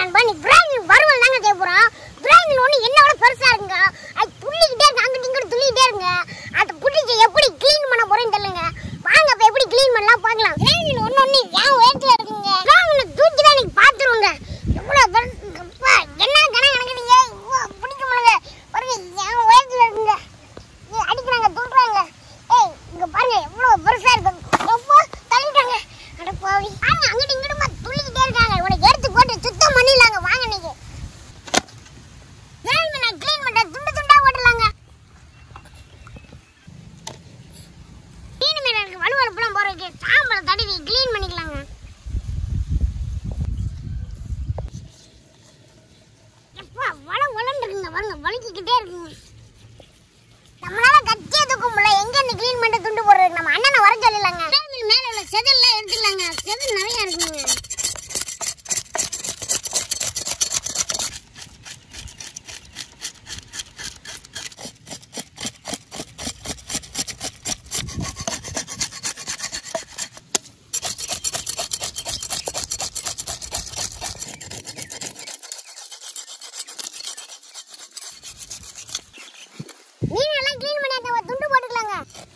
நண்பா, நீ பிராயின் வறுவல் தாங்க செய்ய போறோம். பிராயின் ஒண்ணு என்னோட பெருசா இருக்குங்க. அது துள்ளிக்கிட்டே இருக்கு, அங்கிட்டு இங்கிட்டு துள்ளிக்கிட்டே இருக்குங்க. அதை புடிச்சு எப்படி கிளீன் பண்ண போறேன்னு தெரியலங்க. வாங்க இப்ப எப்படி கிளீன் பண்ணலாம் பார்க்கலாம். பிராயின் ஒண்ணு ஏன் உயரத்துல இருக்குங்க. பிராயின் தூக்கி தான் நீங்க பாத்துருவோங்க. எவ்வளவு என்ன கணக்கு நினைக்கிறீங்க? பிடிக்க முடியல பாருங்க, ஏன் உயரத்துல இருக்குங்க. அடிக்கிறாங்க, தூக்குறாங்க. ஏய் இங்க பாருங்க எவ்வளவு பெருசா இருக்கு. ரொம்ப தள்ளிட்டாங்க. அட பாவி, வாங்க அங்கிட்டு இங்கிட்டுமா துள்ளிக்கிட்டே இருக்காங்க. உனக்கு எடுத்து போட்டு சுத்தம் பண்ணிடலாங்க. வாங்க நீங்க நான் கிளீன் பண்ண துண்டு துண்டா போட்டுலாங்க. மீன் மேல இருக்கு வலுவலுப்புலாம் போறதுக்கு சாம்பலை தடவி கிளீன் பண்ணிக்கலாங்க. எப்பா வளம் இருக்குங்க பாருங்க, வலிக்கிட்டே இருக்குங்க. நம்மளால கச்சியா தூக்க முடியல. எங்க இருந்து கிளீன் பண்ணிட்டு துண்டு போடுறதுக்கு நம்ம அண்ணனை வர சொல்லிடலாங்க. மேல உள்ள செதில்லாம் எடுத்துடலாங்க. செதில் நிறைய இருக்குங்க. மீனெல்லாம் கிளீன் பண்ணியாச்சு, ஒரு துண்டு போட்டுக்கலாங்க.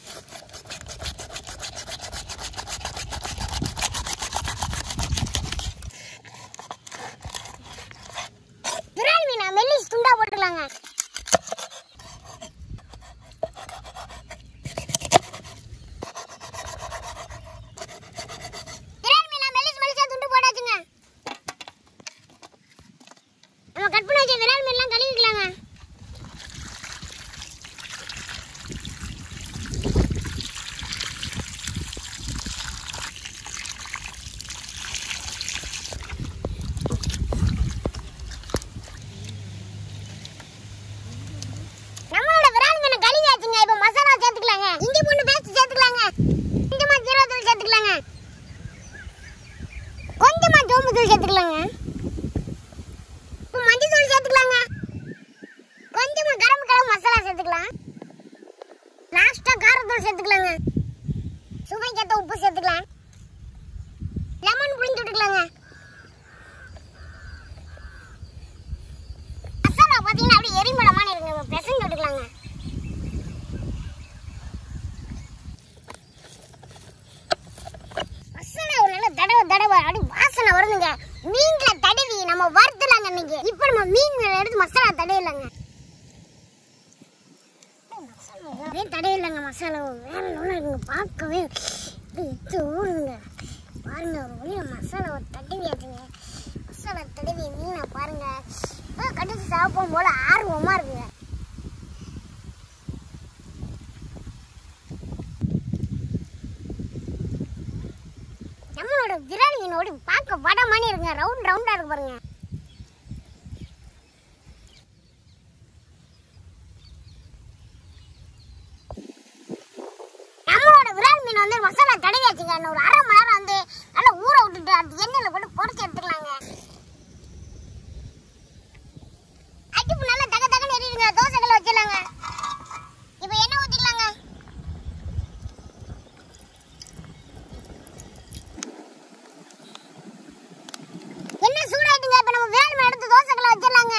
விரால் மீனா மெல்லிஸ் துண்டா போட்டுக்கலாங்க. விரால் மீனா மெல்லிஸா துண்டு போட்டாச்சுங்க. நம்ம கட் பண்ணி வச்ச விரால் மீன்லாம் கழுவிக்கலாங்க. நம்மளோட விரால் மீனை கழுவியாச்சுங்க. இப்போ மசாலா சேர்த்துக்கலாங்க. இஞ்சி பூண்டு பேஸ்ட் சேர்த்துக்கலாங்க. கொஞ்சமா ஜீரகத்தூள் சேர்த்துக்கலாங்க. கொஞ்சமா சோம்பு தூள் சேர்த்துக்கலாங்க. மஞ்சள் தூள் சேர்த்துக்கலாங்க. கொஞ்சமா கரம் மசாலா சேர்த்துக்கலாம். லாஸ்டா காரத்தூள் சேர்த்துக்கலாங்க. சுவைக்கேற்ற உப்பு சேர்த்துக்கலாம். லெமன் புளிஞ்சு விட்டுக்கலாங்க. மசாலா பாத்தீங்கன்னா அப்படியே எரிமளமான இருக்குங்க, பிசைஞ்சு விட்டுக்கலாங்க. மசாலா ஒரு நல்ல தடவை அப்படி வாசனை வருதுங்க. மீன்ல தடவி நம்ம வறுத்துலாங்க. இன்னைக்கு இப்ப நம்ம மீன் எடுத்து மசாலா தடவிடலாங்க. தடவிடலாங்க. மசாலா வேற லெவல்ல இருக்குங்க. பார்க்கவே எத்து ஊறுதுங்க. பாருங்க ஒரு வழியா மசாலாவை தடவியாச்சுங்க. மசாலா தடவி மீனை பாருங்க கடிச்சு சாப்பிடும் போல ஆர்வமா இருக்குங்க. நம்மளோட விரால் மீனோட பார்க்க வடமானி இருக்குங்க. ரவுண்டா இருக்கு பாருங்க. நம்மளோட விரால் மீன் வந்து மசாலா தடவியாச்சுங்க. இன்னும் ஒரு அரை மணி நேரம் வந்து நல்லா ஊற விட்டுட்டு அந்த எண்ணெயில போட்டு பொரிச்சு எடுத்துக்கலாங்க. அடுப்பு நல்லா தகன்னு எரியுதுங்க. தோசைகளை வச்சிடலாங்க. இப்போ எண்ணெய் ஊத்திக்கலாங்க. எண்ணெய் சூடாயிட்டுங்க. இப்போ நம்ம வேணுமே எடுத்து தோசைகளை வச்சிடலாங்க.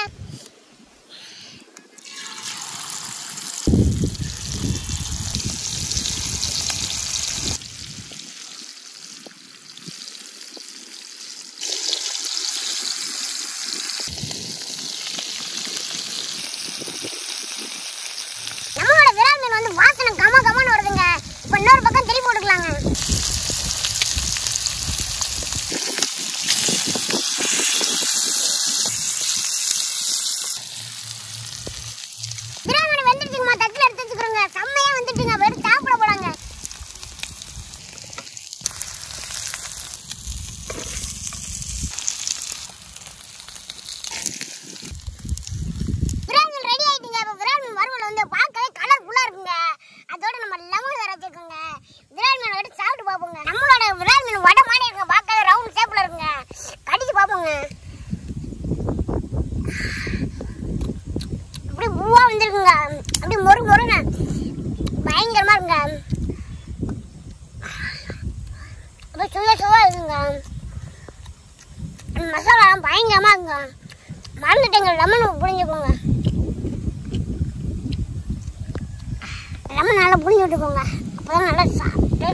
நம்மளோட விரால் மீன் வந்து வாசனை கமன்னு வருதுங்க. இப்போ இன்னொரு பக்கம் திருப்பி போட்டுக்கலாங்க. விரால் மீன் வெந்துருச்சுங்கம்மா. தட்டில் எடுத்து வச்சுக்கிறோங்க. செம்மையா வந்துட்டுங்க. எடுத்து சாப்பிட போலாங்க. விரால் மீன் ரெடி ஆயிட்டுங்க. இப்போ விரால் மீன் வறுவல் வந்து பார்க்கவே கலர்ஃபுல்லா இருக்குங்க. அதோட நம்ம லெமன் வேற வச்சிருக்கோங்க. விரால் மீன் எடுத்து சாப்பிட்டு பார்ப்போங்க. நம்மளோட விரால் மீன் வடை மாதிரி இருக்குங்க. பார்க்கவே ரவுண்ட் ஷேப்ல இருக்குங்க. கடிச்சு பார்ப்போங்க. அப்படி பூவா வந்துருக்குங்க. அப்படி மொறுங்க பயங்கரமா இருக்குங்க. அப்படி சுவையா இருக்குங்க. மசாலா பயங்கரமா இருக்குங்க. மறந்துட்டேங்க, லெமன் புழிஞ்சுக்கோங்க. லெமன் நல்லா புழிஞ்சு விட்டுக்கோங்க, அப்போதான் நல்லா சாப்பிட்டு